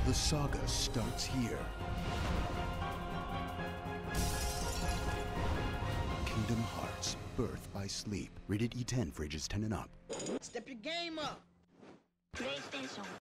The saga starts here. Kingdom Hearts, Birth by Sleep. Rated E10 for ages 10 and up. Step your game up. PlayStation.